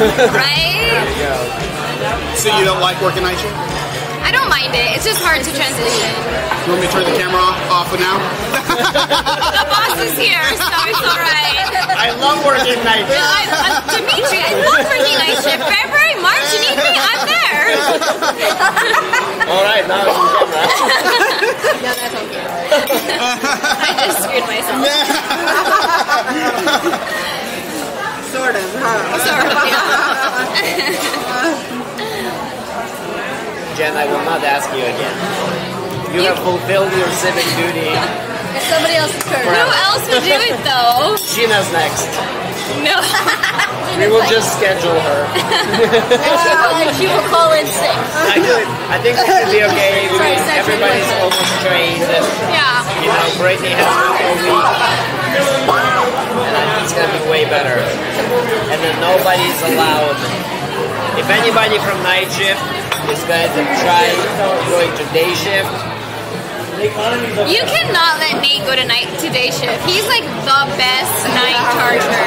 Right? So you don't like working night shift? I don't mind it. It's just hard to transition. You want me to turn the camera off for now? The boss is here, so it's alright. I love working night shift. Dimitri, I love working night shift. February, March, you need me, I'm there. Alright, now it's on camera. No, that's okay. I just screwed myself. Sort of, huh? Sort of, yeah. Jen, I will not ask you again. You have fulfilled your civic duty. It's somebody else's turn. Who else would do it though? Sheena's next. No. We will just schedule her. She will call in sick. I think it should be okay. Everybody's almost trained. Yeah. You know, Brittany has a week. And I think it's going to be way better. And then nobody's allowed. If anybody from night shift is going to try going to day shift, you cannot let Nate go to day shift. He's like the best night charger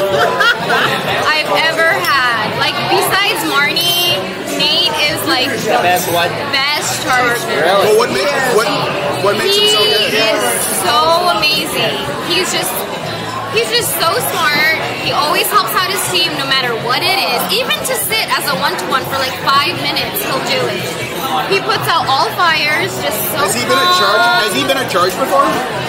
I've ever had. Like besides Marnie, Nate is like the best what? Best charger. Really? Well, what makes him so good? He is so amazing. He's just so smart. He always helps out his team no matter what it is. Even to sit as a one-to-one for like 5 minutes, he'll do it. He puts out all fires, just so Has he been a charge? Has he been a charge before?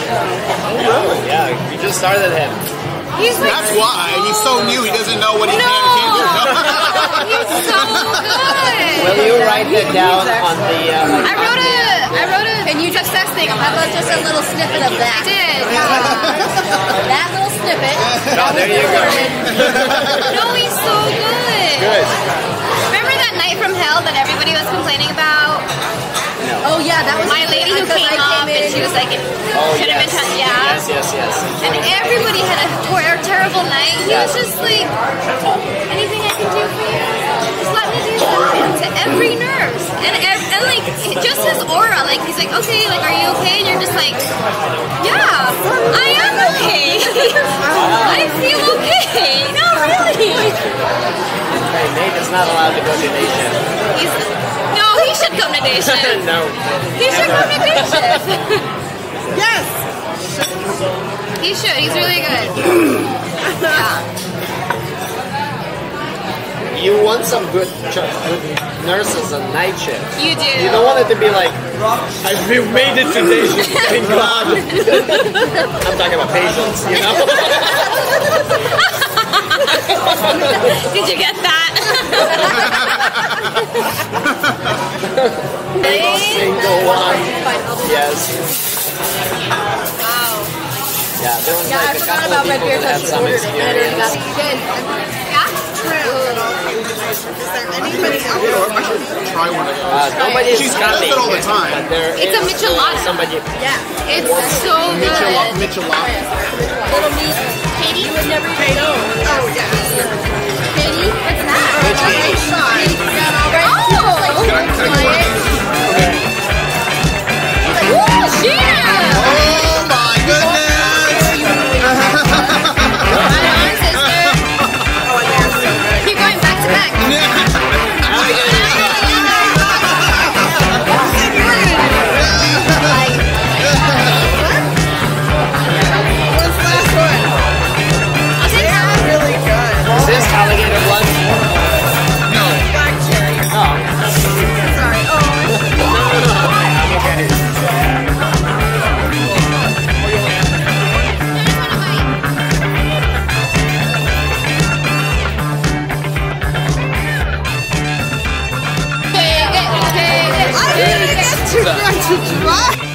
Oh, yeah, we just started him. He's like, that's why. He's so new, he doesn't know what he can and can't do. He's so good. Will you write that down on the... I wrote a Can you success thing. How about just a little snippet of that? I did. That little snippet. Oh, there you go. No, he's so good. Good. Remember that night from hell that everybody was complaining about? Oh yeah, that was My lady who came up and she was like, it should have been done. Yeah. Yes. And everybody had a terrible night. He was just like, anything I can do for you? Just let me do something to every nurse. And like, just his aura, like, he's like, okay, like, are you okay? And you're just like, yeah, I am okay. I feel okay. No, really. Hey, Nate is not allowed to go to day shift. No, he should come to day shift. No. He should come to day shift. Yes. He should. He's really good. Yeah. You want some good nurses on night shift. You do. You don't want it to be like, we've made it to day shift, thank God. I'm talking about patients, you know? Did you get that? Every single one. Yes. Wow. Yeah, there was Yeah, I like a forgot couple about of my people beer that had because some ordered it. experience. Yeah? Anybody else? I should try one of those. Nobody's She coming. does it all the time. But there It's a is michelada. somebody. Yeah. It's so good. Michelada. Little meat. Katie would never eat those. Oh yeah. Katie, what's that? Which Katie? Ooh, Sheena! Oh my goodness! Right on, sister. Keep going back to back. What's the last one? They are Really good. Is this alligator blood? No. Black cherry. Oh. Sorry. Oh. I'm okay. I didn't get too much to try.